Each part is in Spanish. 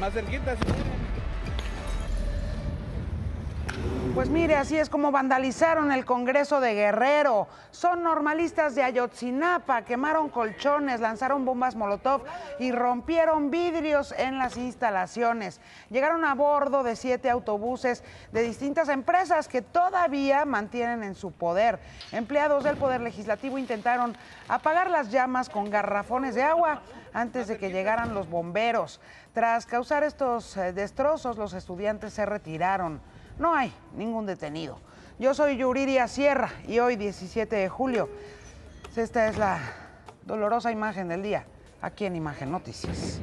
Más cerquita, si quieren. Pues mire, así es como vandalizaron el Congreso de Guerrero. Son normalistas de Ayotzinapa, quemaron colchones, lanzaron bombas Molotov y rompieron vidrios en las instalaciones. Llegaron a bordo de 7 autobuses de distintas empresas que todavía mantienen en su poder. Empleados del Poder Legislativo intentaron apagar las llamas con garrafones de agua antes de que llegaran los bomberos. Tras causar estos destrozos, los estudiantes se retiraron. No hay ningún detenido. Yo soy Yuriria Sierra y hoy, 17 de julio, esta es la dolorosa imagen del día, aquí en Imagen Noticias.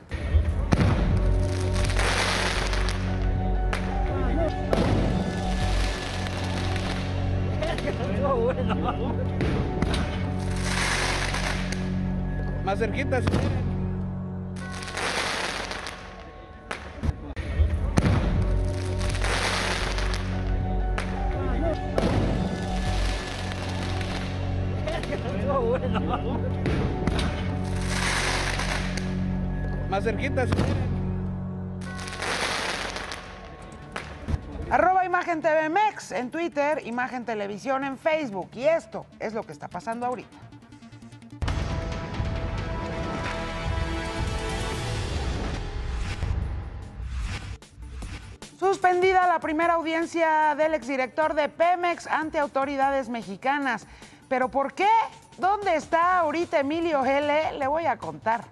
Más cerquita, si quieren. Más cerquita, si quieren. @Imagen TV Mex en Twitter, Imagen Televisión en Facebook. Y esto es lo que está pasando ahorita. Suspendida la primera audiencia del exdirector de Pemex ante autoridades mexicanas. ¿Pero por qué? ¿Dónde está ahorita Emilio L? Le voy a contar.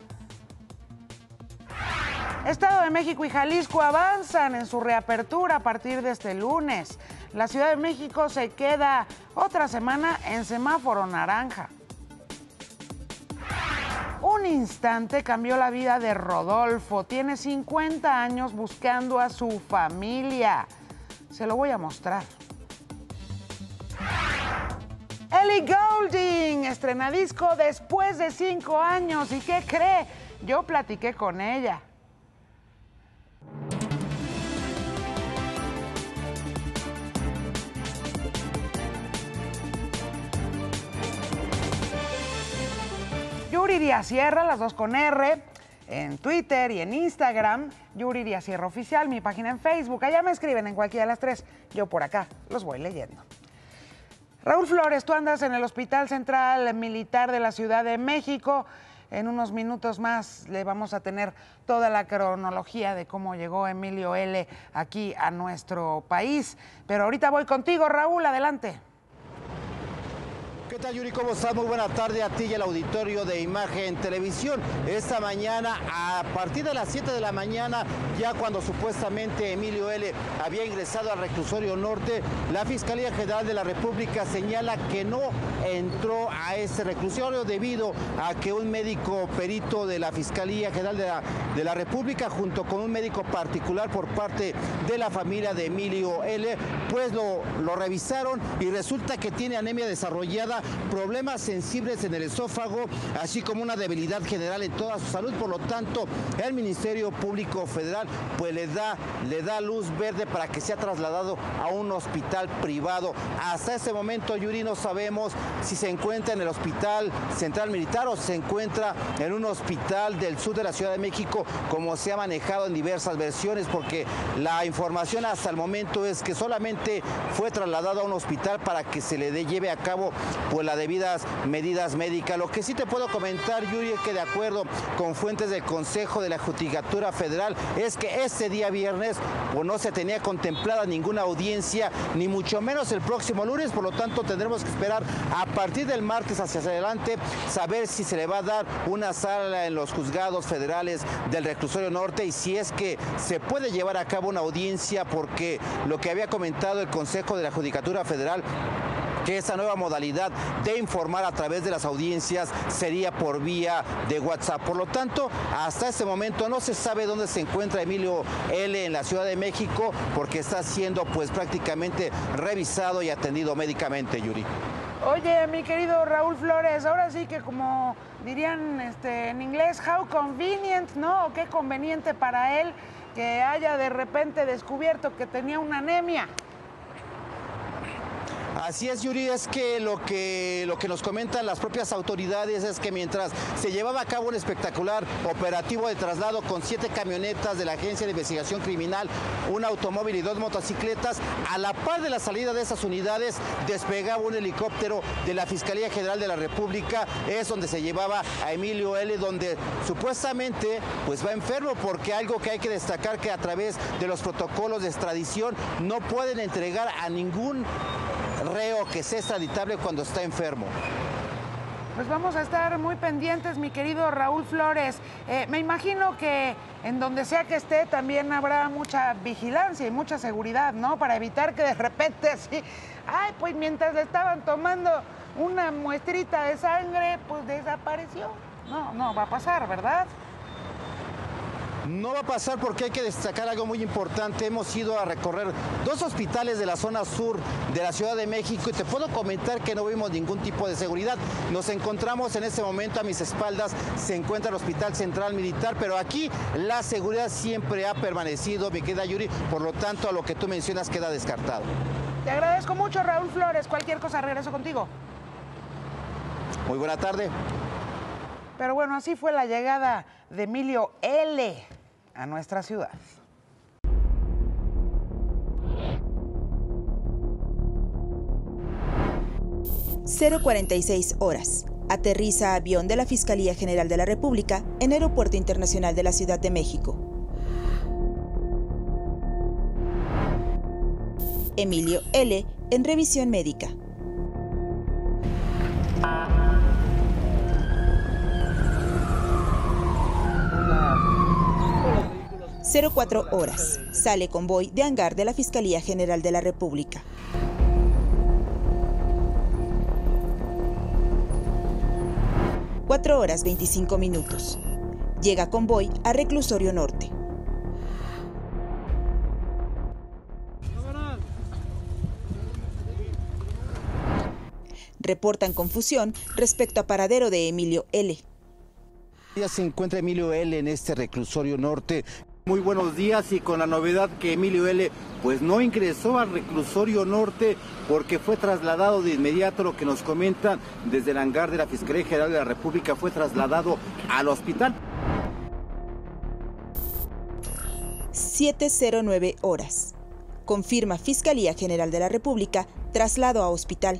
Estado de México y Jalisco avanzan en su reapertura a partir de este lunes. La Ciudad de México se queda otra semana en semáforo naranja. Un instante cambió la vida de Rodolfo. Tiene 50 años buscando a su familia. Se lo voy a mostrar. Ellie Goulding estrena disco después de 5 años. ¿Y qué cree? Yo platiqué con ella. Yuriria Sierra, las dos con R, en Twitter y en Instagram. Yuriria Sierra Oficial, mi página en Facebook. Allá me escriben en cualquiera de las tres. Yo por acá los voy leyendo. Raúl Flores, tú andas en el Hospital Central Militar de la Ciudad de México. En unos minutos más le vamos a tener toda la cronología de cómo llegó Emilio L. aquí a nuestro país. Pero ahorita voy contigo, Raúl, adelante. ¿Qué tal, Yuri? ¿Cómo estás? Muy buena tarde a ti y al auditorio de Imagen Televisión. Esta mañana, a partir de las 7 de la mañana, ya cuando supuestamente Emilio L. había ingresado al reclusorio norte, la Fiscalía General de la República señala que no entró a ese reclusorio debido a que un médico perito de la Fiscalía General de la República, junto con un médico particular por parte de la familia de Emilio L., pues lo revisaron y resulta que tiene anemia desarrollada, problemas sensibles en el esófago, así como una debilidad general en toda su salud. Por lo tanto, el Ministerio Público Federal pues le da luz verde para que sea trasladado a un hospital privado. Hasta ese momento, Yuri, no sabemos si se encuentra en el Hospital Central Militar o se encuentra en un hospital del sur de la Ciudad de México, como se ha manejado en diversas versiones, porque la información hasta el momento es que solamente fue trasladado a un hospital para que se le lleve a cabo pues las debidas medidas médicas. Lo que sí te puedo comentar, Yuri, es que de acuerdo con fuentes del Consejo de la Judicatura Federal, es que este día viernes pues no se tenía contemplada ninguna audiencia, ni mucho menos el próximo lunes. Por lo tanto, tendremos que esperar a partir del martes hacia adelante, saber si se le va a dar una sala en los juzgados federales del reclusorio norte y si es que se puede llevar a cabo una audiencia, porque lo que había comentado el Consejo de la Judicatura Federal, que esa nueva modalidad de informar a través de las audiencias sería por vía de WhatsApp. Por lo tanto, hasta este momento no se sabe dónde se encuentra Emilio L. en la Ciudad de México, porque está siendo pues prácticamente revisado y atendido médicamente, Yuri. Oye, mi querido Raúl Flores, ahora sí que como dirían en inglés, how convenient, ¿no? O qué conveniente para él que haya de repente descubierto que tenía una anemia. Así es, Yuri, es que lo que nos comentan las propias autoridades es que mientras se llevaba a cabo un espectacular operativo de traslado con 7 camionetas de la Agencia de Investigación Criminal, un automóvil y 2 motocicletas, a la par de la salida de esas unidades despegaba un helicóptero de la Fiscalía General de la República, es donde se llevaba a Emilio L., donde supuestamente pues va enfermo, porque algo que hay que destacar que a través de los protocolos de extradición no pueden entregar a ningún reo que sea extraditable cuando está enfermo. Pues vamos a estar muy pendientes, mi querido Raúl Flores. Me imagino que en donde sea que esté también habrá mucha vigilancia y mucha seguridad, ¿no? Para evitar que de repente así, ay, pues mientras le estaban tomando una muestrita de sangre, pues desapareció. No va a pasar, ¿verdad? No va a pasar porque hay que destacar algo muy importante. Hemos ido a recorrer 2 hospitales de la zona sur de la Ciudad de México y te puedo comentar que no vimos ningún tipo de seguridad. Nos encontramos en este momento a mis espaldas, se encuentra el Hospital Central Militar, pero aquí la seguridad siempre ha permanecido, mi querida Yuri, por lo tanto a lo que tú mencionas queda descartado. Te agradezco mucho, Raúl Flores. Cualquier cosa regreso contigo. Muy buena tarde. Pero bueno, así fue la llegada de Emilio L. a nuestra ciudad. (046 Aterriza avión de la Fiscalía General de la República en Aeropuerto Internacional de la Ciudad de México. Emilio L. en revisión médica. 04 horas. Sale convoy de hangar de la Fiscalía General de la República. (4 horas 25 minutos). Llega convoy a Reclusorio Norte. Reportan confusión respecto a paradero de Emilio L. Ya se encuentra Emilio L. en este Reclusorio Norte. Muy buenos días, y con la novedad que Emilio L. pues no ingresó al Reclusorio Norte porque fue trasladado de inmediato, lo que nos comentan desde el hangar de la Fiscalía General de la República, fue trasladado al hospital. 7:09 horas. Confirma Fiscalía General de la República traslado a hospital.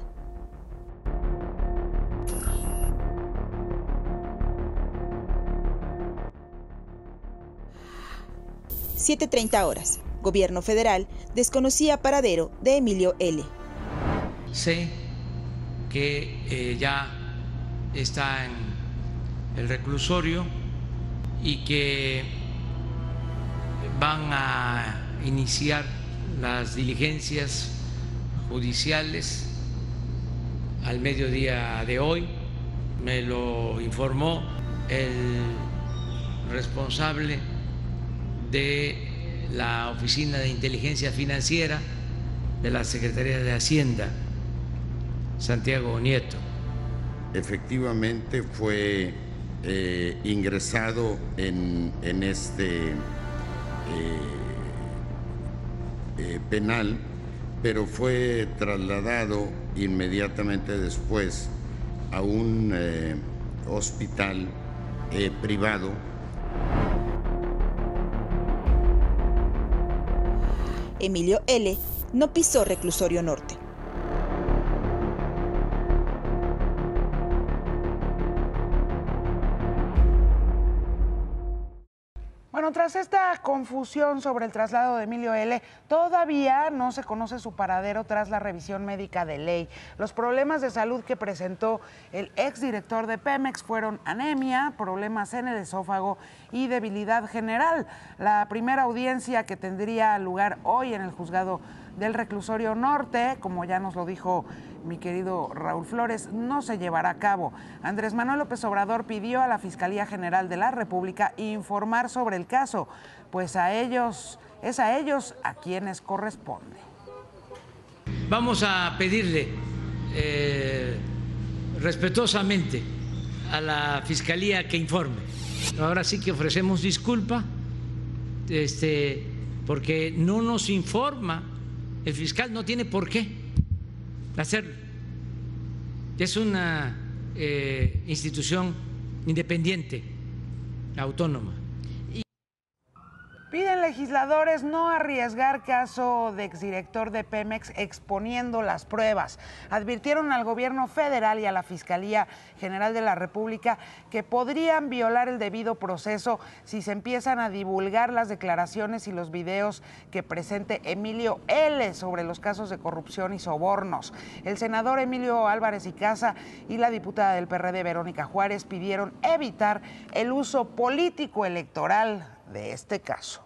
7:30 horas. Gobierno federal desconocía paradero de Emilio L. Sé que ya está en el reclusorio y que van a iniciar las diligencias judiciales al mediodía de hoy. Me lo informó el responsable de la Oficina de Inteligencia Financiera de la Secretaría de Hacienda, Santiago Nieto. Efectivamente fue ingresado en este penal, pero fue trasladado inmediatamente después a un hospital privado. Emilio L. no pisó Reclusorio Norte. Bueno, tras esta confusión sobre el traslado de Emilio L., todavía no se conoce su paradero tras la revisión médica de ley. Los problemas de salud que presentó el exdirector de Pemex fueron anemia, problemas en el esófago y debilidad general. La primera audiencia que tendría lugar hoy en el juzgado del Reclusorio Norte, como ya nos lo dijo mi querido Raúl Flores, no se llevará a cabo. Andrés Manuel López Obrador pidió a la Fiscalía General de la República informar sobre el caso, pues es a ellos a quienes corresponde. Vamos a pedirle respetuosamente a la Fiscalía que informe. Ahora sí que ofrecemos disculpa, porque no nos informa. El fiscal no tiene por qué hacerlo. Es una institución independiente, autónoma. Piden legisladores no arriesgar caso de exdirector de Pemex exponiendo las pruebas. Advirtieron al gobierno federal y a la Fiscalía General de la República que podrían violar el debido proceso si se empiezan a divulgar las declaraciones y los videos que presente Emilio L. sobre los casos de corrupción y sobornos. El senador Emilio Álvarez y Casa y la diputada del PRD Verónica Juárez pidieron evitar el uso político electoral de este caso.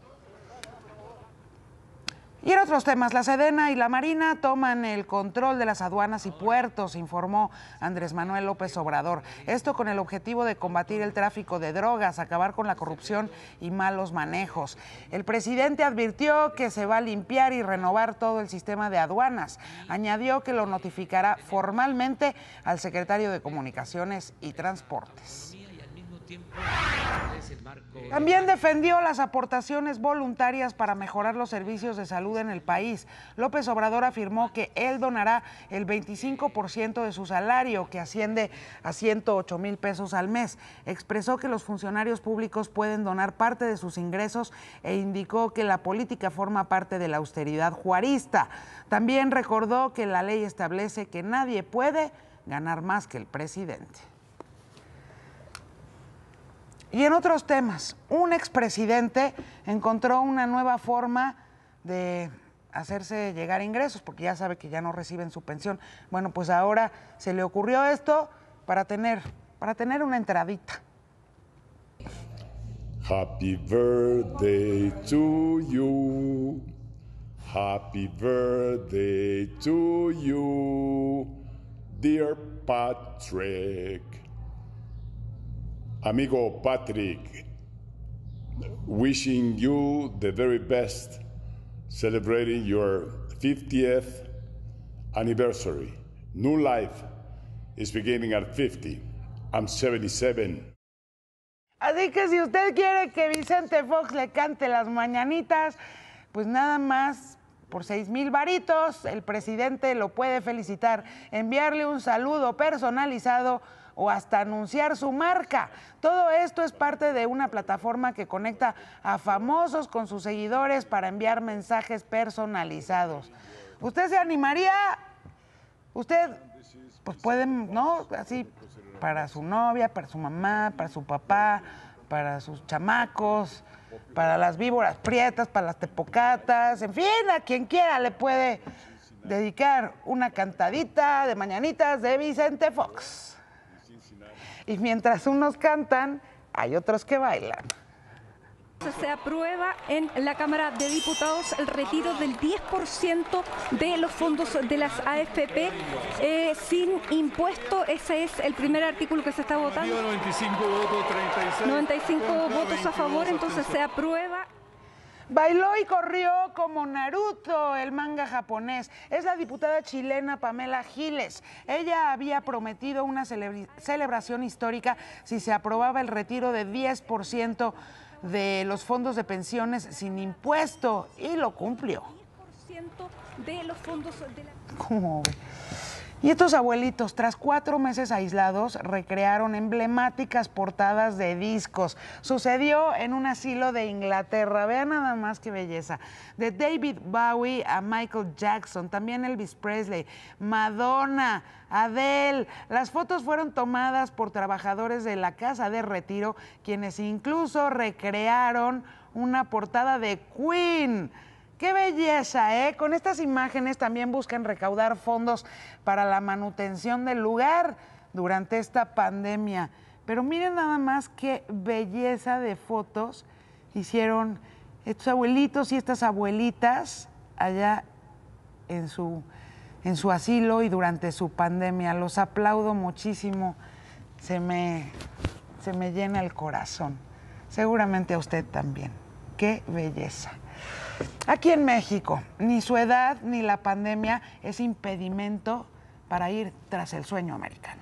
Y en otros temas, la Sedena y la Marina toman el control de las aduanas y puertos, informó Andrés Manuel López Obrador. Esto con el objetivo de combatir el tráfico de drogas, acabar con la corrupción y malos manejos. El presidente advirtió que se va a limpiar y renovar todo el sistema de aduanas. Añadió que lo notificará formalmente al secretario de Comunicaciones y Transportes. También defendió las aportaciones voluntarias para mejorar los servicios de salud en el país. López Obrador afirmó que él donará el 25% de su salario, que asciende a 108,000 pesos al mes. Expresó que los funcionarios públicos pueden donar parte de sus ingresos e indicó que la política forma parte de la austeridad juarista. También recordó que la ley establece que nadie puede ganar más que el presidente. Y en otros temas, un expresidente encontró una nueva forma de hacerse llegar ingresos, porque ya sabe que ya no reciben su pensión. Bueno, pues ahora se le ocurrió esto para tener una entradita. Happy birthday to you. Happy birthday to you, dear Patrick. Amigo Patrick, wishing you the very best, celebrating your 50th anniversary. New life is beginning at 50. I'm 77. Así que si usted quiere que Vicente Fox le cante las mañanitas, pues nada más por 6,000 varitos, el presidente lo puede felicitar, enviarle un saludo personalizado o hasta anunciar su marca. Todo esto es parte de una plataforma que conecta a famosos con sus seguidores para enviar mensajes personalizados. ¿Usted se animaría? Usted, pues puede, ¿no? Así, para su novia, para su mamá, para su papá, para sus chamacos, para las víboras prietas, para las tepocatas, en fin, a quien quiera le puede dedicar una cantadita de mañanitas de Vicente Fox. Y mientras unos cantan, hay otros que bailan. Se aprueba en la Cámara de Diputados el retiro del 10% de los fondos de las AFP sin impuesto. Ese es el primer artículo que se está votando. 95 votos, 36. 95 votos a favor, entonces se aprueba. Bailó y corrió como Naruto, el manga japonés. Es la diputada chilena Pamela Giles. Ella había prometido una celebración histórica si se aprobaba el retiro de 10% de los fondos de pensiones sin impuesto, y lo cumplió. 10% de los fondos de la... ¿Cómo ve? Y estos abuelitos, tras 4 meses aislados, recrearon emblemáticas portadas de discos. Sucedió en un asilo de Inglaterra. Vean nada más qué belleza. De David Bowie a Michael Jackson, también Elvis Presley, Madonna, Adele. Las fotos fueron tomadas por trabajadores de la Casa de Retiro, quienes incluso recrearon una portada de Queen. ¡Qué belleza, eh! Con estas imágenes también buscan recaudar fondos para la manutención del lugar durante esta pandemia. Pero miren nada más qué belleza de fotos hicieron estos abuelitos y estas abuelitas allá en su asilo y durante su pandemia. Los aplaudo muchísimo. Se me llena el corazón. Seguramente a usted también. ¡Qué belleza! Aquí en México, ni su edad ni la pandemia es impedimento para ir tras el sueño americano.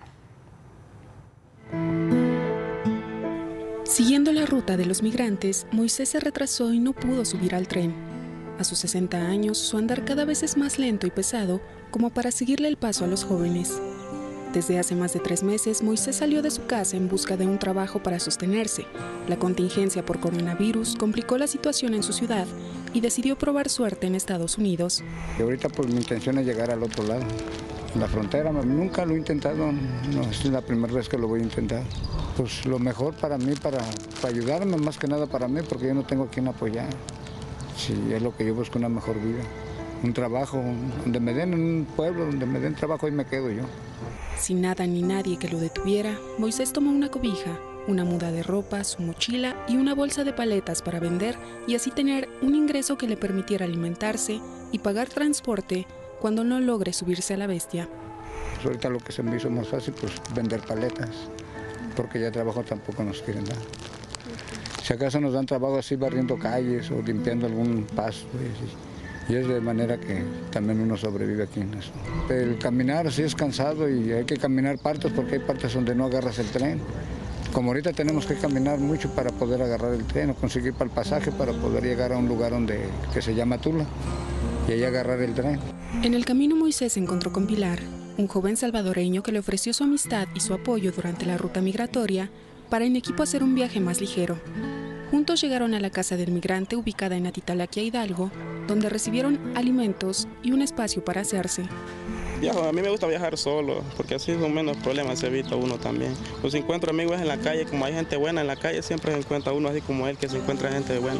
Siguiendo la ruta de los migrantes, Moisés se retrasó y no pudo subir al tren. A sus 60 años, su andar cada vez es más lento y pesado, como para seguirle el paso a los jóvenes. Desde hace más de 3 meses, Moisés salió de su casa en busca de un trabajo para sostenerse. La contingencia por coronavirus complicó la situación en su ciudad y decidió probar suerte en Estados Unidos. Y ahorita pues mi intención es llegar al otro lado, en la frontera. Nunca lo he intentado, no es la primera vez que lo voy a intentar. Pues lo mejor para mí, para ayudarme, más que nada para mí, porque yo no tengo a quien apoyar. Sí, es lo que yo busco, una mejor vida. Un trabajo, donde me den un pueblo, donde me den trabajo, ahí me quedo yo. Sin nada ni nadie que lo detuviera, Moisés tomó una cobija, una muda de ropa, su mochila y una bolsa de paletas para vender y así tener un ingreso que le permitiera alimentarse y pagar transporte cuando no logre subirse a la bestia. Pues ahorita lo que se me hizo más fácil, pues vender paletas, porque ya trabajo tampoco nos quieren dar. Si acaso nos dan trabajo así barriendo calles o limpiando algún pasto, y es de manera que también uno sobrevive aquí en eso. El caminar sí es cansado y hay que caminar partes porque hay partes donde no agarras el tren. Como ahorita tenemos que caminar mucho para poder agarrar el tren o conseguir para el pasaje para poder llegar a un lugar que se llama Tula y ahí agarrar el tren. En el camino Moisés se encontró con Pilar, un joven salvadoreño que le ofreció su amistad y su apoyo durante la ruta migratoria para en equipo hacer un viaje más ligero. Juntos llegaron a la casa del migrante ubicada en Atitalaquia, Hidalgo, donde recibieron alimentos y un espacio para hacerse. A mí me gusta viajar solo, porque así con menos problemas se evita uno también. Pues si encuentro amigos en la calle, como hay gente buena en la calle, siempre se encuentra uno así como él, que se encuentra gente buena.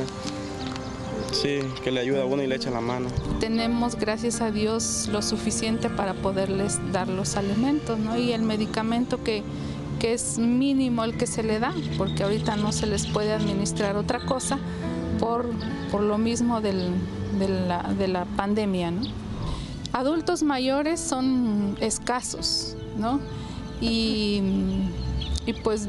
Sí, que le ayuda a uno y le echa la mano. Tenemos, gracias a Dios, lo suficiente para poderles dar los alimentos, ¿no? Y el medicamento que es mínimo el que se le da, porque ahorita no se les puede administrar otra cosa por lo mismo de la pandemia, ¿no? Adultos mayores son escasos, ¿no? Y pues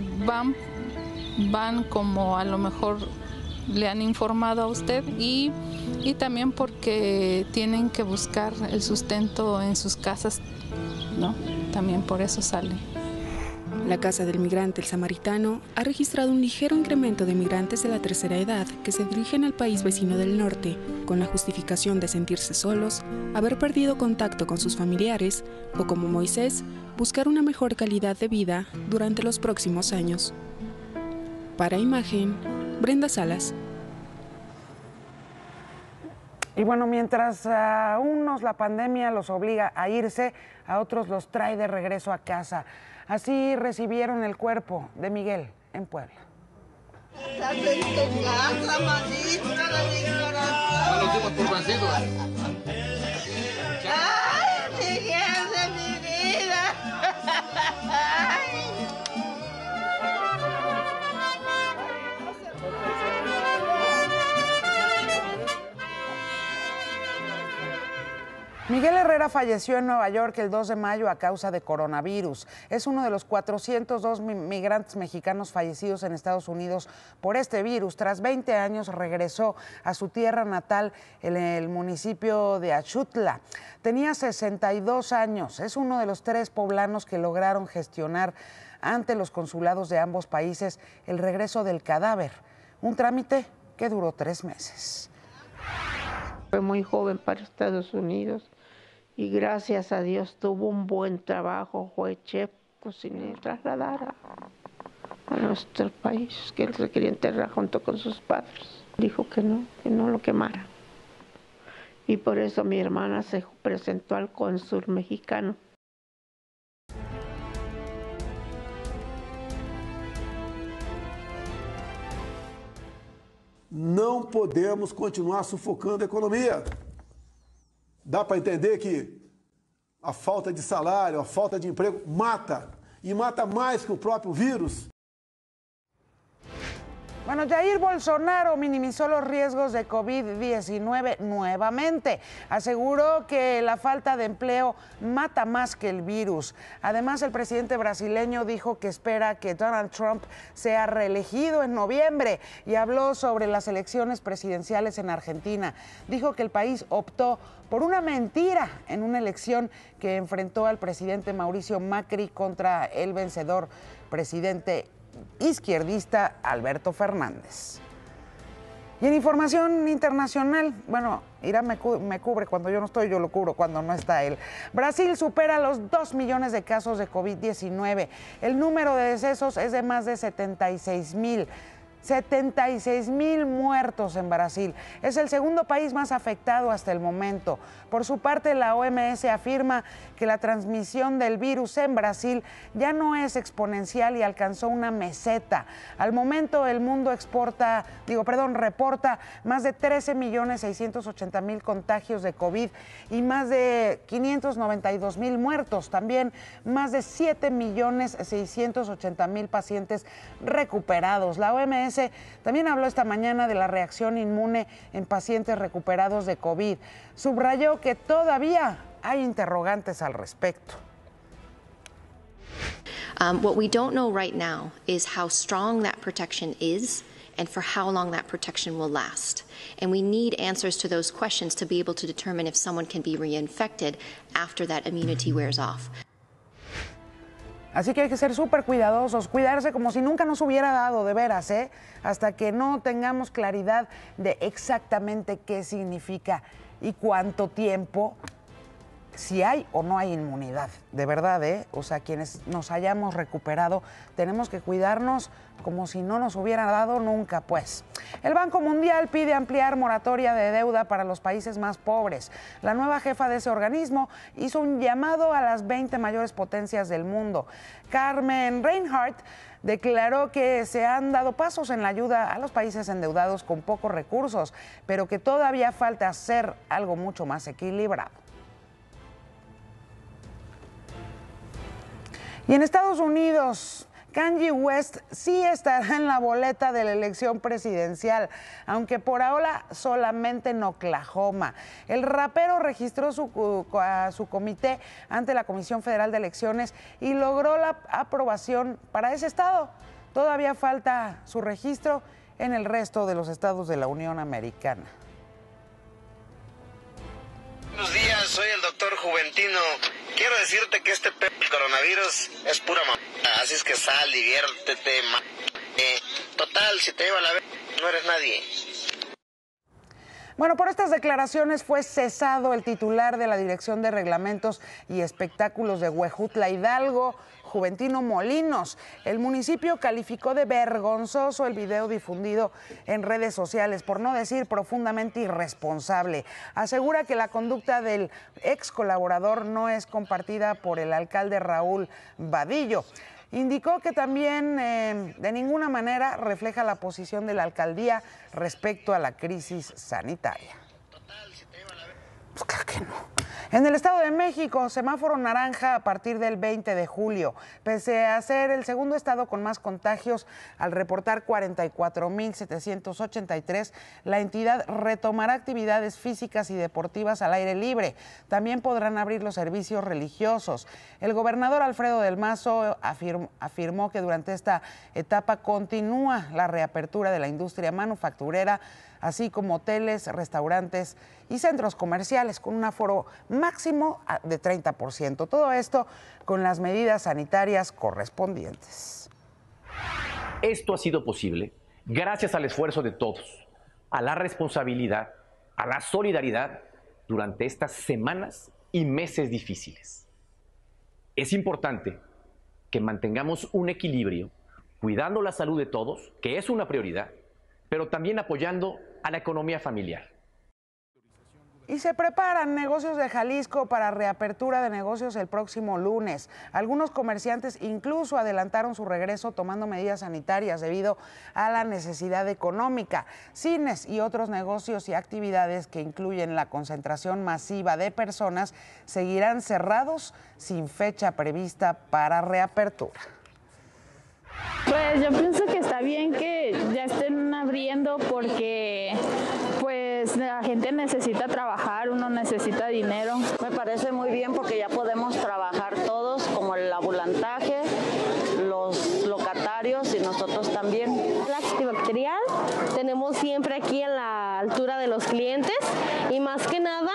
van como a lo mejor le han informado a usted y también porque tienen que buscar el sustento en sus casas, ¿no? También por eso salen. La Casa del Migrante El Samaritano ha registrado un ligero incremento de migrantes de la tercera edad que se dirigen al país vecino del norte, con la justificación de sentirse solos, haber perdido contacto con sus familiares o, como Moisés, buscar una mejor calidad de vida durante los próximos años. Para Imagen, Brenda Salas. Y bueno, mientras a unos la pandemia los obliga a irse, a otros los trae de regreso a casa. Así recibieron el cuerpo de Miguel en Puebla. ¡Ay, Miguel de mi vida! Miguel Herrera falleció en Nueva York el 2 de mayo a causa de coronavirus. Es uno de los 402 migrantes mexicanos fallecidos en Estados Unidos por este virus. Tras 20 años regresó a su tierra natal en el municipio de Axutla. Tenía 62 años. Es uno de los 3 poblanos que lograron gestionar ante los consulados de ambos países el regreso del cadáver. Un trámite que duró 3 meses. Fue muy joven para Estados Unidos y gracias a Dios tuvo un buen trabajo, fue chef, cocinero, trasladar a nuestro país, que él se quería enterrar junto con sus padres. Dijo que no lo quemara. Y por eso mi hermana se presentó al cónsul mexicano. Não podemos continuar sufocando a economia. Dá para entender que a falta de salário, a falta de emprego mata, e mata mais que o próprio vírus. Bueno, Jair Bolsonaro minimizó los riesgos de COVID-19 nuevamente. Aseguró que la falta de empleo mata más que el virus. Además, el presidente brasileño dijo que espera que Donald Trump sea reelegido en noviembre y habló sobre las elecciones presidenciales en Argentina. Dijo que el país optó por una mentira en una elección que enfrentó al presidente Mauricio Macri contra el vencedor presidente izquierdista Alberto Fernández. Y en información internacional, bueno, Irán me cubre cuando yo no estoy, yo lo cubro cuando no está él. Brasil supera los 2 millones de casos de COVID-19. El número de decesos es de más de 76,000. 76,000 muertos en Brasil. Es el segundo país más afectado hasta el momento. Por su parte, la OMS afirma que la transmisión del virus en Brasil ya no es exponencial y alcanzó una meseta. Al momento, el mundo reporta más de 13,680,000 contagios de COVID y más de 592,000 muertos. También más de 7,680,000 pacientes recuperados. La OMS también habló esta mañana de la reacción inmune en pacientes recuperados de COVID. Subrayó que todavía hay interrogantes al respecto. What we don't know right now is how strong that protection is and for how long that protection will last. And we need answers to those questions to be able to determine if someone can be reinfected after that immunity wears off. Así que hay que ser súper cuidadosos, cuidarse como si nunca nos hubiera dado, de veras, hasta que no tengamos claridad de exactamente qué significa y cuánto tiempo, si hay o no hay inmunidad. De verdad, o sea, quienes nos hayamos recuperado, tenemos que cuidarnos como si no nos hubiera dado nunca, pues. El Banco Mundial pide ampliar moratoria de deuda para los países más pobres. La nueva jefa de ese organismo hizo un llamado a las 20 mayores potencias del mundo. Carmen Reinhardt declaró que se han dado pasos en la ayuda a los países endeudados con pocos recursos, pero que todavía falta hacer algo mucho más equilibrado. Y en Estados Unidos, Kanye West sí estará en la boleta de la elección presidencial, aunque por ahora solamente en Oklahoma. El rapero registró a su comité ante la Comisión Federal de Elecciones y logró la aprobación para ese estado. Todavía falta su registro en el resto de los estados de la Unión Americana. Buenos días, soy el doctor Juventino. Quiero decirte que este el coronavirus es pura mamá. Así es que sal, diviértete, total, si te lleva la vez, no eres nadie. Bueno, por estas declaraciones fue cesado el titular de la Dirección de Reglamentos y Espectáculos de Huejutla Hidalgo, Juventino Molinos. El municipio calificó de vergonzoso el video difundido en redes sociales, por no decir profundamente irresponsable. Asegura que la conducta del ex colaborador no es compartida por el alcalde Raúl Vadillo. Indicó que también de ninguna manera refleja la posición de la alcaldía respecto a la crisis sanitaria. Pues claro que no. En el Estado de México, semáforo naranja a partir del 20 de julio. Pese a ser el segundo estado con más contagios, al reportar 44,783, la entidad retomará actividades físicas y deportivas al aire libre. También podrán abrir los servicios religiosos. El gobernador Alfredo del Mazo afirmó que durante esta etapa continúa la reapertura de la industria manufacturera, así como hoteles, restaurantes y centros comerciales con un aforo máximo de 30%. Todo esto con las medidas sanitarias correspondientes. Esto ha sido posible gracias al esfuerzo de todos, a la responsabilidad, a la solidaridad durante estas semanas y meses difíciles. Es importante que mantengamos un equilibrio, cuidando la salud de todos, que es una prioridad, pero también apoyando a la economía familiar. Y se preparan Negocios de Jalisco para reapertura de negocios el próximo lunes. Algunos comerciantes incluso adelantaron su regreso tomando medidas sanitarias debido a la necesidad económica. Cines y otros negocios y actividades que incluyen la concentración masiva de personas seguirán cerrados sin fecha prevista para reapertura. Pues yo pienso que está bien que ya estén abriendo porque pues la gente necesita trabajar, uno necesita dinero. Me parece muy bien porque ya podemos trabajar todos, como el ambulantaje, los locatarios y nosotros también. El antibacterial tenemos siempre aquí en la altura de los clientes y más que nada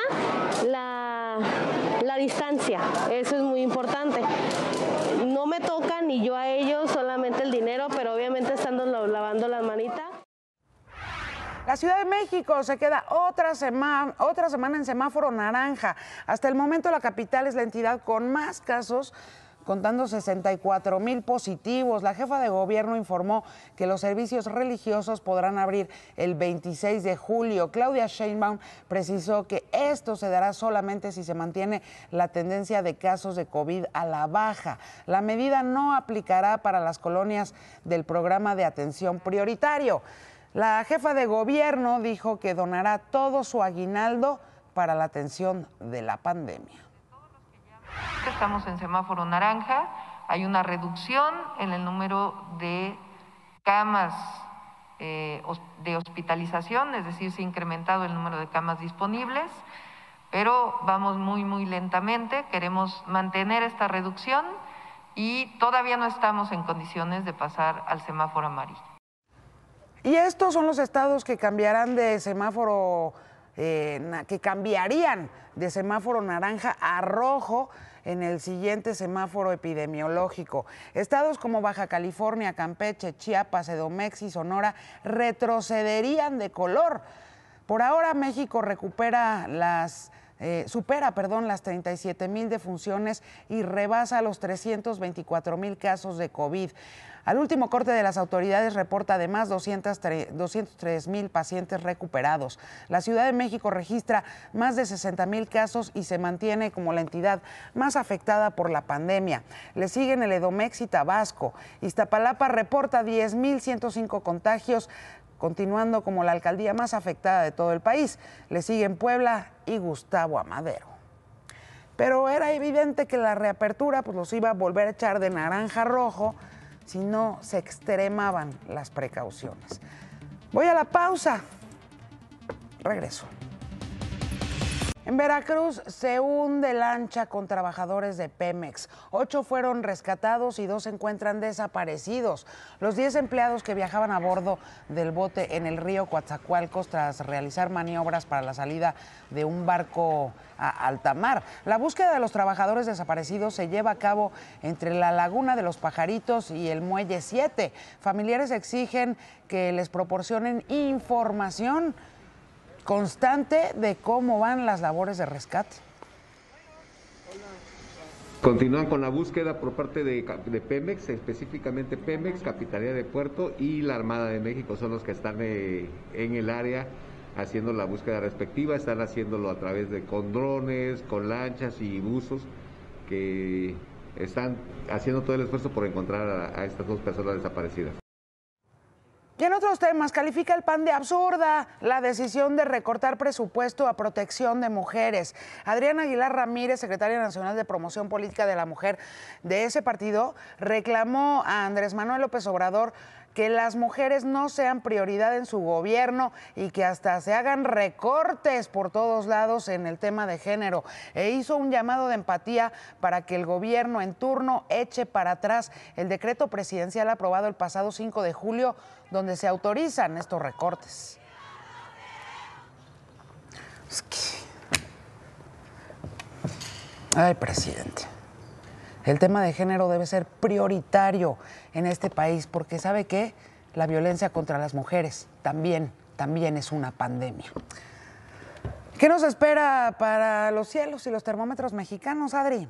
la distancia, eso es muy importante. No me toca ni yo a ellos, solamente el dinero, pero obviamente estando lavando las manitas. La Ciudad de México se queda otra semana en semáforo naranja. Hasta el momento la capital es la entidad con más casos, contando 64,000 positivos. La jefa de gobierno informó que los servicios religiosos podrán abrir el 26 de julio. Claudia Sheinbaum precisó que esto se dará solamente si se mantiene la tendencia de casos de COVID a la baja. La medida no aplicará para las colonias del programa de atención prioritario. La jefa de gobierno dijo que donará todo su aguinaldo para la atención de la pandemia. Estamos en semáforo naranja, hay una reducción en el número de camas de hospitalización, es decir, se ha incrementado el número de camas disponibles, pero vamos muy lentamente, queremos mantener esta reducción y todavía no estamos en condiciones de pasar al semáforo amarillo. Y estos son los estados que cambiarán de semáforo, cambiarían de semáforo naranja a rojo en el siguiente semáforo epidemiológico. Estados como Baja California, Campeche, Chiapas, Edomex y Sonora retrocederían de color. Por ahora México supera las 37,000 defunciones y rebasa los 324,000 casos de COVID. Al último corte de las autoridades reporta además 203,000 pacientes recuperados. La Ciudad de México registra más de 60,000 casos y se mantiene como la entidad más afectada por la pandemia. Le siguen el Edomex y Tabasco. Iztapalapa reporta 10,105 contagios, continuando como la alcaldía más afectada de todo el país. Le siguen Puebla y Gustavo Amadero. Pero era evidente que la reapertura los iba a volver a echar de naranja a rojo si no se extremaban las precauciones. Voy a la pausa. Regreso. En Veracruz se hunde lancha con trabajadores de Pemex. 8 fueron rescatados y 2 se encuentran desaparecidos. Los 10 empleados que viajaban a bordo del bote en el río Coatzacoalcos tras realizar maniobras para la salida de un barco a alta mar. La búsqueda de los trabajadores desaparecidos se lleva a cabo entre la Laguna de los Pajaritos y el Muelle 7. Familiares exigen que les proporcionen información constante de cómo van las labores de rescate. Continúan con la búsqueda por parte de Pemex, específicamente Pemex, Capitanía de Puerto y la Armada de México son los que están en el área haciendo la búsqueda respectiva. Están haciéndolo a través con drones, con lanchas y buzos que están haciendo todo el esfuerzo por encontrar a estas 2 personas desaparecidas. Y en otros temas, califica el PAN de absurda la decisión de recortar presupuesto a protección de mujeres. Adriana Aguilar Ramírez, secretaria nacional de Promoción Política de la Mujer de ese partido, reclamó a Andrés Manuel López Obrador que las mujeres no sean prioridad en su gobierno y que hasta se hagan recortes por todos lados en el tema de género. E hizo un llamado de empatía para que el gobierno en turno eche para atrás el decreto presidencial aprobado el pasado 5 de julio, donde se autorizan estos recortes. Ay, presidente. El tema de género debe ser prioritario en este país porque ¿sabe qué? La violencia contra las mujeres también es una pandemia. ¿Qué nos espera para los cielos y los termómetros mexicanos, Adri?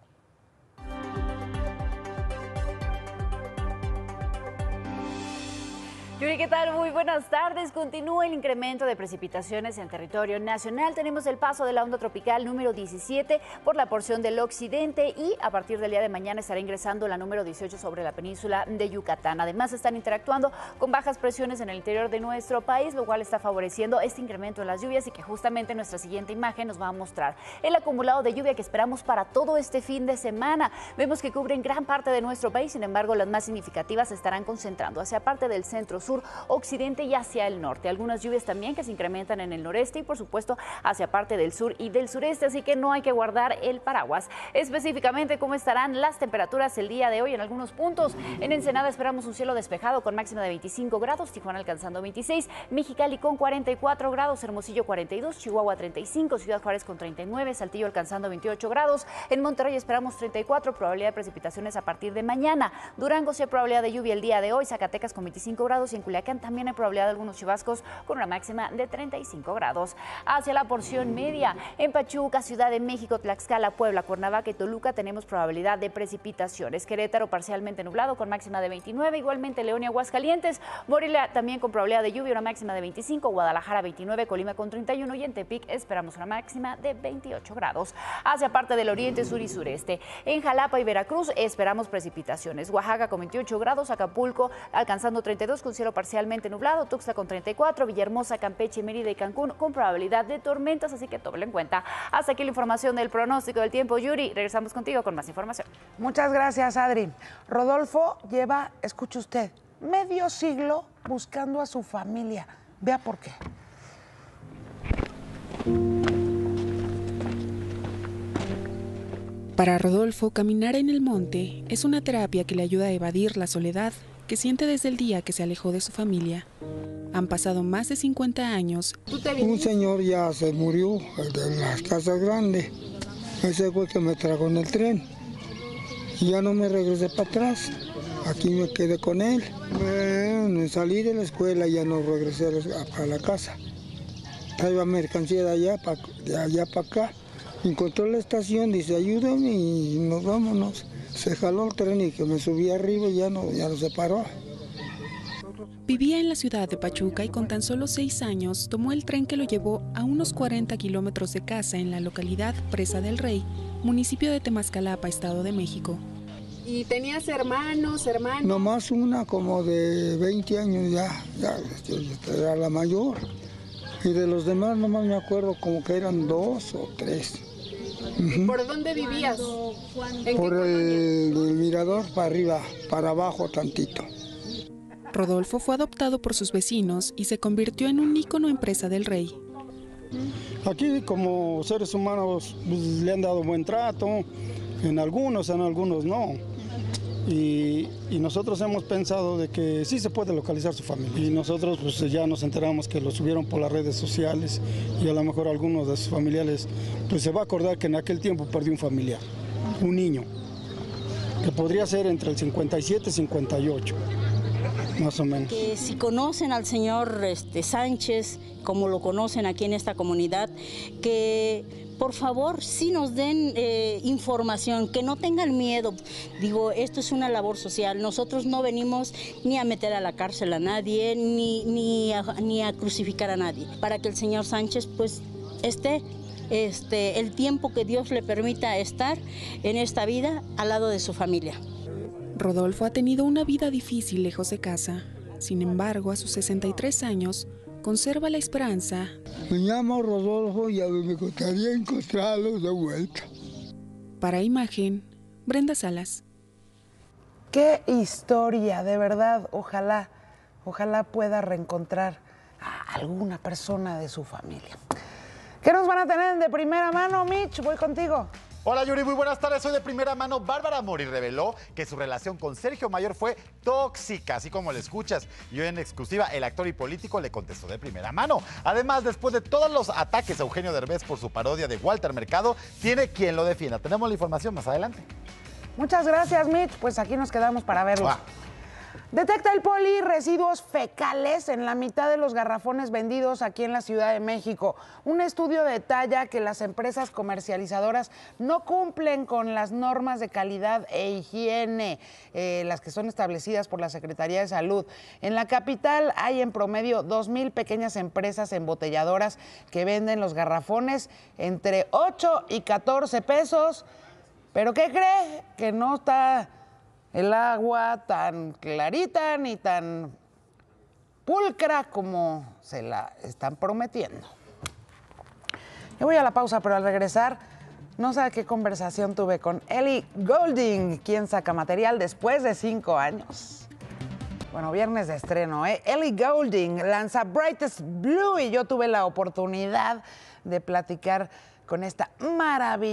Yuri, ¿qué tal? Muy buenas tardes. Continúa el incremento de precipitaciones en territorio nacional. Tenemos el paso de la onda tropical número 17 por la porción del occidente y a partir del día de mañana estará ingresando la número 18 sobre la península de Yucatán. Además, están interactuando con bajas presiones en el interior de nuestro país, lo cual está favoreciendo este incremento en las lluvias y que justamente nuestra siguiente imagen nos va a mostrar el acumulado de lluvia que esperamos para todo este fin de semana. Vemos que cubren gran parte de nuestro país, sin embargo, las más significativas se estarán concentrando hacia parte del centro sur, occidente y hacia el norte. Algunas lluvias también que se incrementan en el noreste y por supuesto hacia parte del sur y del sureste, así que no hay que guardar el paraguas. Específicamente, ¿cómo estarán las temperaturas el día de hoy en algunos puntos? En Ensenada esperamos un cielo despejado con máxima de 25 grados, Tijuana alcanzando 26, Mexicali con 44 grados, Hermosillo 42, Chihuahua 35, Ciudad Juárez con 39, Saltillo alcanzando 28 grados, en Monterrey esperamos 34, probabilidad de precipitaciones a partir de mañana, Durango sí hay probabilidad de lluvia el día de hoy, Zacatecas con 25 grados y y en Culiacán también hay probabilidad de algunos chubascos con una máxima de 35 grados. Hacia la porción media, en Pachuca, Ciudad de México, Tlaxcala, Puebla, Cuernavaca y Toluca tenemos probabilidad de precipitaciones. Querétaro parcialmente nublado con máxima de 29, igualmente León y Aguascalientes. Morelia también con probabilidad de lluvia, una máxima de 25, Guadalajara 29, Colima con 31 y en Tepic esperamos una máxima de 28 grados. Hacia parte del oriente, sur y sureste. En Jalapa y Veracruz esperamos precipitaciones. Oaxaca con 28 grados, Acapulco alcanzando 32 con cielo parcialmente nublado, Tuxtla con 34, Villahermosa, Campeche, Mérida y Cancún con probabilidad de tormentas, así que tómelo en cuenta. Hasta aquí la información del pronóstico del tiempo. Yuri, regresamos contigo con más información. Muchas gracias, Adri. Rodolfo lleva, escuche usted, medio siglo buscando a su familia. Vea por qué. Para Rodolfo, caminar en el monte es una terapia que le ayuda a evadir la soledad que siente desde el día que se alejó de su familia. Han pasado más de 50 años. Un señor ya se murió de las casas grandes. Ese fue que me trajo en el tren. Y ya no me regresé para atrás. Aquí me quedé con él. Bueno, salí de la escuela y ya no regresé a la casa. Traía mercancía de allá para acá. Encontró la estación, dice, ayúdame y nos vámonos. Se jaló el tren y que me subí arriba y ya no se paró. Vivía en la ciudad de Pachuca y con tan solo 6 años tomó el tren que lo llevó a unos 40 kilómetros de casa en la localidad Presa del Rey, municipio de Temascalapa, Estado de México. ¿Y tenías hermanos, hermanas? Nomás una como de 20 años ya era la mayor. Y de los demás nomás me acuerdo como que eran 2 o 3. ¿Por dónde vivías? Por el mirador para arriba, para abajo tantito. Rodolfo fue adoptado por sus vecinos y se convirtió en un ícono en Presa del Rey. Aquí como seres humanos pues, le han dado buen trato, en algunos no. Y nosotros hemos pensado de que sí se puede localizar su familia. Y nosotros pues ya nos enteramos que lo subieron por las redes sociales y a lo mejor algunos de sus familiares pues se va a acordar que en aquel tiempo perdió un familiar, un niño, que podría ser entre el 57 y 58. Más o menos. Que si conocen al señor Sánchez, como lo conocen aquí en esta comunidad, que por favor sí nos den información, que no tengan miedo. Digo, esto es una labor social. Nosotros no venimos ni a meter a la cárcel a nadie, ni a crucificar a nadie. Para que el señor Sánchez pues esté el tiempo que Dios le permita estar en esta vida al lado de su familia. Rodolfo ha tenido una vida difícil lejos de casa. Sin embargo, a sus 63 años, conserva la esperanza. Me llamo Rodolfo y a mí me gustaría encontrarlos de vuelta. Para Imagen, Brenda Salas. Qué historia, de verdad. Ojalá pueda reencontrar a alguna persona de su familia. ¿Qué nos van a tener de primera mano, Mitch? Voy contigo. Hola Yuri, muy buenas tardes. Hoy de primera mano, Bárbara Mori reveló que su relación con Sergio Mayer fue tóxica, así como le escuchas. Y hoy en exclusiva, el actor y político le contestó de primera mano. Además, después de todos los ataques a Eugenio Derbez por su parodia de Walter Mercado, tiene quien lo defienda. Tenemos la información más adelante. Muchas gracias, Mitch. Pues aquí nos quedamos para verlo. Detecta el poli residuos fecales en la mitad de los garrafones vendidos aquí en la Ciudad de México. Un estudio detalla que las empresas comercializadoras no cumplen con las normas de calidad e higiene, las que son establecidas por la Secretaría de Salud. En la capital hay en promedio 2,000 pequeñas empresas embotelladoras que venden los garrafones entre 8 y 14 pesos. ¿Pero qué cree? Que no está el agua tan clarita ni tan pulcra como se la están prometiendo. Yo voy a la pausa, pero al regresar, no sabe qué conversación tuve con Ellie Goulding, quien saca material después de 5 años. Bueno, viernes de estreno, ¿eh? Ellie Goulding lanza Brightest Blue y yo tuve la oportunidad de platicar con esta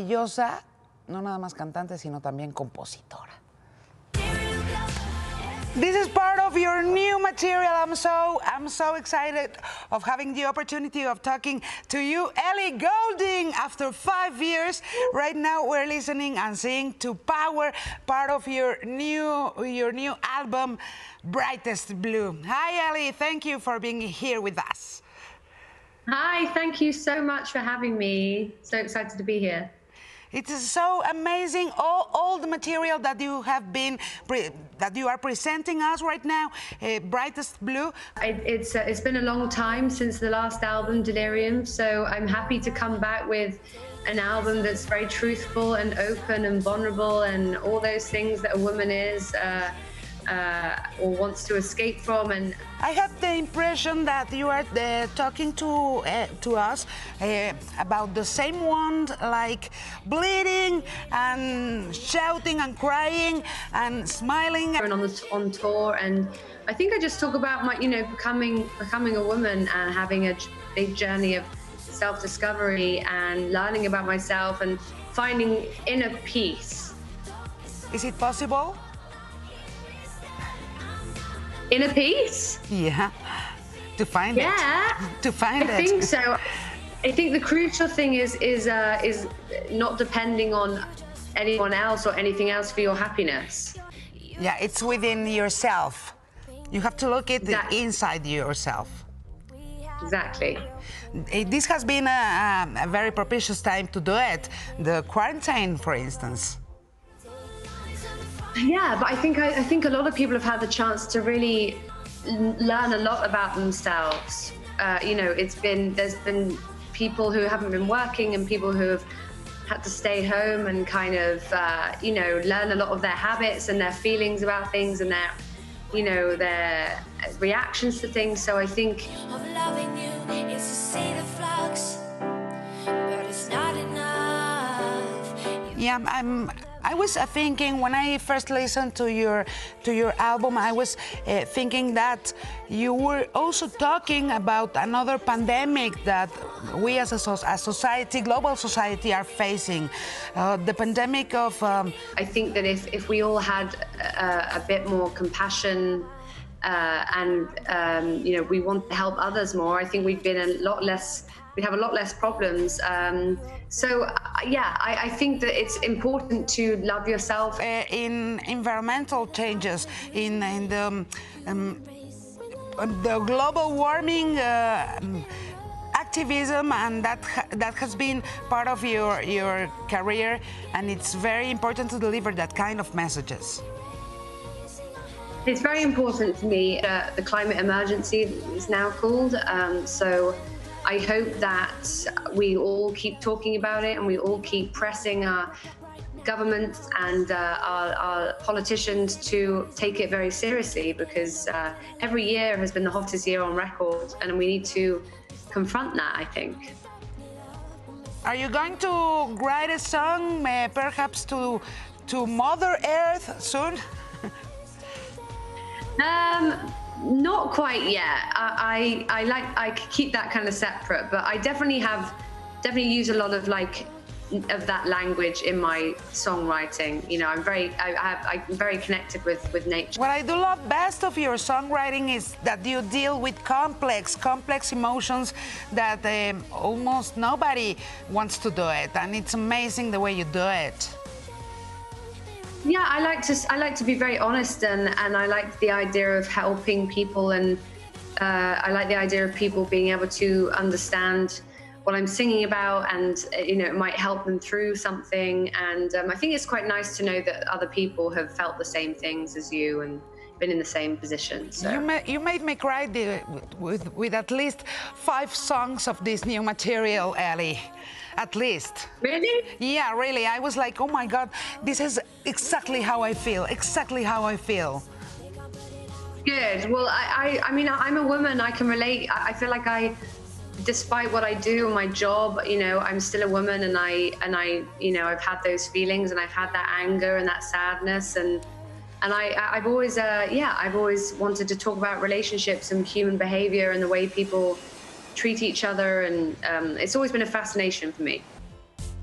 maravillosa, no nada más cantante, sino también compositora. This is part of your new material. I'm so excited of having the opportunity of talking to you, Ellie Goulding. After 5 years, right now we're listening and seeing to Power, part of your new album, Brightest Blue. Hi, Ellie. Thank you for being here with us. Hi. Thank you so much for having me. So excited to be here. It is so amazing, all the material that you have been, that you are presenting us right now, Brightest Blue. It's been a long time since the last album, Delirium, so I'm happy to come back with an album that's very truthful and open and vulnerable and all those things that a woman is or wants to escape from. And I have the impression that you are talking to us about the same one, like bleeding and shouting and crying and smiling. On tour, and I think I just talk about my, becoming a woman and having a big journey of self-discovery and learning about myself and finding inner peace. Is it possible? Inner peace? Yeah, to find it. Yeah, to find it. I think so. I think the crucial thing is not depending on anyone else or anything else for your happiness. Yeah, it's within yourself. You have to look at the inside yourself. Exactly. This has been a very propitious time to do it. The quarantine, for instance. Yeah, but I think a lot of people have had the chance to really learn a lot about themselves. There's been people who haven't been working and people who have had to stay home and kind of learn a lot of their habits and their feelings about things and their reactions to things. So I think I was thinking when I first listened to your album, I was thinking that you were also talking about another pandemic that we as a society, global society, are facing, the pandemic of. I think that if we all had a bit more compassion and we want to help others more, I think we'd have a lot less problems. I think that it's important to love yourself. In environmental changes, in the global warming activism, and that has been part of your career, and it's very important to deliver that kind of messages. It's very important to me. The climate emergency is now called, so I hope that we all keep talking about it and we all keep pressing our governments and our politicians to take it very seriously, because every year has been the hottest year on record and we need to confront that, I think. Are you going to write a song perhaps to Mother Earth soon? Not quite yet. I keep that kind of separate, but I definitely use a lot of that language in my songwriting. I'm very connected with nature. What I do love best of your songwriting is that you deal with complex emotions that almost nobody wants to do it, and it's amazing the way you do it. Yeah, I like to be very honest, and I like the idea of helping people, and I like the idea of people being able to understand what I'm singing about, and it might help them through something. And I think it's quite nice to know that other people have felt the same things as you and been in the same position. So. You made me cry with at least 5 songs of this new material, Ellie. At least. Really? Yeah, really. I was like, oh my God, this is exactly how I feel. Exactly how I feel. Good. Well, I mean, I'm a woman. I can relate. I feel like despite what I do in my job, I'm still a woman, and I've had those feelings, and I've had that anger and that sadness, and I've always wanted to talk about relationships and human behavior and the way people treat each other, and it's always been a fascination for me.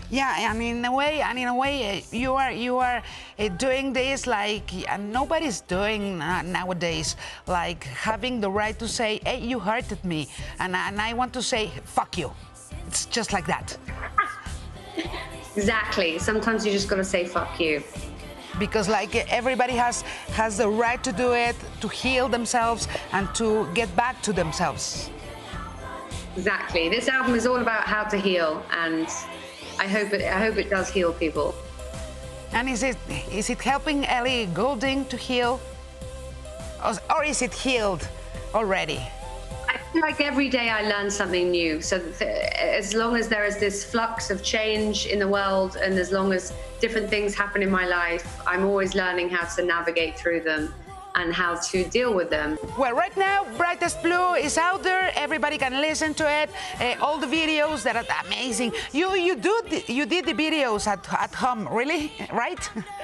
Yeah, and in a way, you are doing this like nobody's doing nowadays, like having the right to say, hey, you hurted me, and I want to say, fuck you. It's just like that. Exactly. Sometimes you just got to say, fuck you. Because like everybody has the right to do it, to heal themselves and to get back to themselves. Exactly. This album is all about how to heal, and I hope it does heal people. And is it helping Ellie Goulding to heal, or is it healed already? I feel like every day I learn something new. So as long as there is this flux of change in the world, and as long as different things happen in my life, I'm always learning how to navigate through them and how to deal with them. Well, right now, Brightest Blue is out there. Everybody can listen to it. All the videos that are amazing. You did the videos at home, really? Right?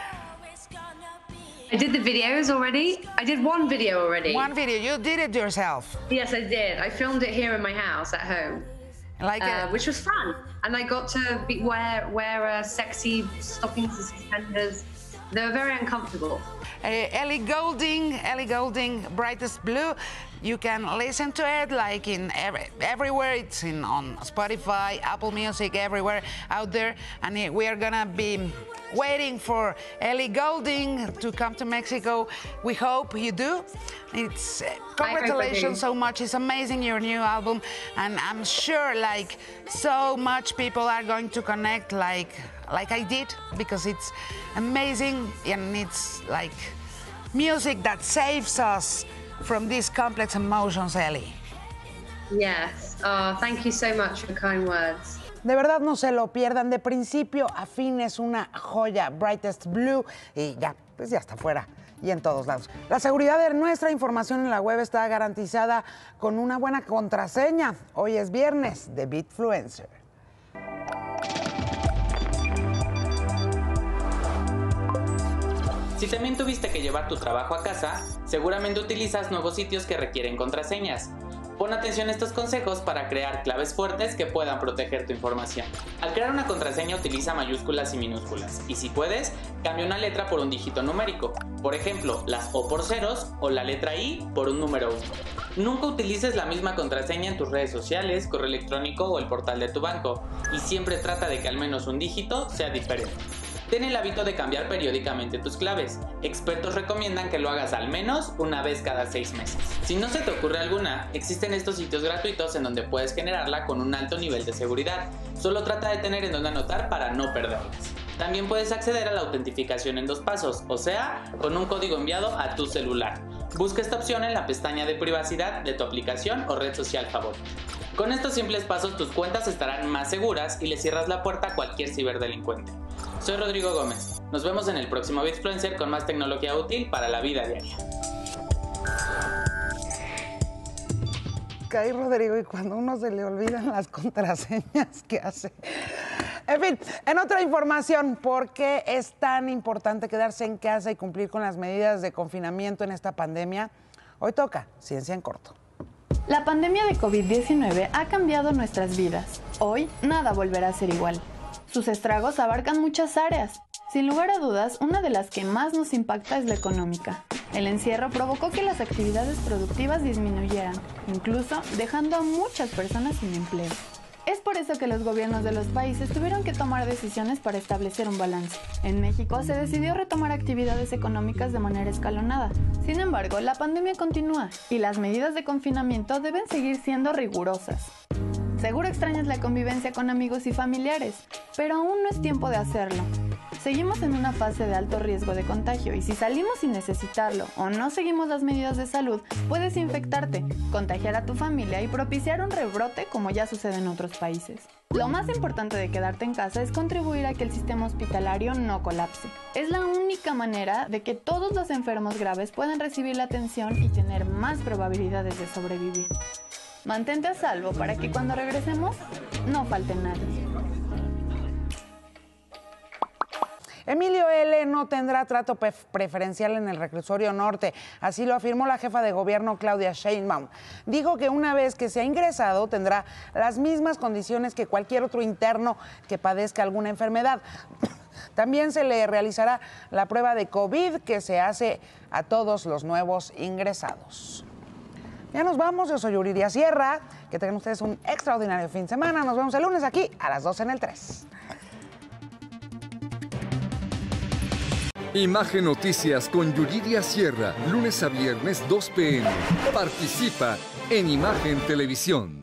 I did the videos already. I did one video already. One video. You did it yourself. Yes, I did. I filmed it here in my house at home. Which was fun. And I got to wear sexy stockings and suspenders. They were very uncomfortable. Ellie Goulding, Brightest Blue. You can listen to it like in everywhere. It's on Spotify, Apple Music, everywhere out there. And we are gonna be waiting for Ellie Goulding to come to Mexico. We hope you do. It's congratulations so much. It's amazing, your new album, and I'm sure like so much people are going to connect like I did, because it's amazing, and it's like music that saves us from these complex emotions, Ellie. Yes. Oh, thank you so much for kind words. De verdad no se lo pierdan, de principio a fin es una joya, Brightest Blue, y ya, pues ya está fuera y en todos lados. La seguridad de nuestra información en la web está garantizada con una buena contraseña. Hoy es viernes de Bitfluencer. Si también tuviste que llevar tu trabajo a casa, seguramente utilizas nuevos sitios que requieren contraseñas. Pon atención a estos consejos para crear claves fuertes que puedan proteger tu información. Al crear una contraseña, utiliza mayúsculas y minúsculas, y si puedes, cambia una letra por un dígito numérico. Por ejemplo, las O por ceros o la letra I por un número 1. Nunca utilices la misma contraseña en tus redes sociales, correo electrónico o el portal de tu banco, y siempre trata de que al menos un dígito sea diferente. Ten el hábito de cambiar periódicamente tus claves. Expertos recomiendan que lo hagas al menos una vez cada 6 meses. Si no se te ocurre alguna, existen estos sitios gratuitos en donde puedes generarla con un alto nivel de seguridad. Solo trata de tener en donde anotar para no perderlas. También puedes acceder a la autentificación en 2 pasos, o sea, con un código enviado a tu celular. Busca esta opción en la pestaña de privacidad de tu aplicación o red social favorita. Con estos simples pasos tus cuentas estarán más seguras y le cierras la puerta a cualquier ciberdelincuente. Soy Rodrigo Gómez. Nos vemos en el próximo Bitfluencer con más tecnología útil para la vida diaria. Caí, Rodrigo, y cuando uno se le olvidan las contraseñas, ¿qué hace? En fin, en otra información, ¿por qué es tan importante quedarse en casa y cumplir con las medidas de confinamiento en esta pandemia? Hoy toca Ciencia en Corto. La pandemia de COVID-19 ha cambiado nuestras vidas. Hoy, nada volverá a ser igual. Sus estragos abarcan muchas áreas. Sin lugar a dudas, una de las que más nos impacta es la económica. El encierro provocó que las actividades productivas disminuyeran, incluso dejando a muchas personas sin empleo. Es por eso que los gobiernos de los países tuvieron que tomar decisiones para establecer un balance. En México se decidió retomar actividades económicas de manera escalonada. Sin embargo, la pandemia continúa y las medidas de confinamiento deben seguir siendo rigurosas. Seguro extrañas la convivencia con amigos y familiares, pero aún no es tiempo de hacerlo. Seguimos en una fase de alto riesgo de contagio y si salimos sin necesitarlo o no seguimos las medidas de salud, puedes infectarte, contagiar a tu familia y propiciar un rebrote como ya sucede en otros países. Lo más importante de quedarte en casa es contribuir a que el sistema hospitalario no colapse. Es la única manera de que todos los enfermos graves puedan recibir la atención y tener más probabilidades de sobrevivir. Mantente a salvo para que cuando regresemos no falte nadie. Emilio L. no tendrá trato preferencial en el reclusorio norte, así lo afirmó la jefa de gobierno Claudia Sheinbaum. Dijo que una vez que sea ingresado tendrá las mismas condiciones que cualquier otro interno que padezca alguna enfermedad. También se le realizará la prueba de COVID que se hace a todos los nuevos ingresados. Ya nos vamos, yo soy Yuridia Sierra, que tengan ustedes un extraordinario fin de semana. Nos vemos el lunes aquí a las 12 en el 3. Imagen Noticias con Yuridia Sierra, lunes a viernes 2 p.m. Participa en Imagen Televisión.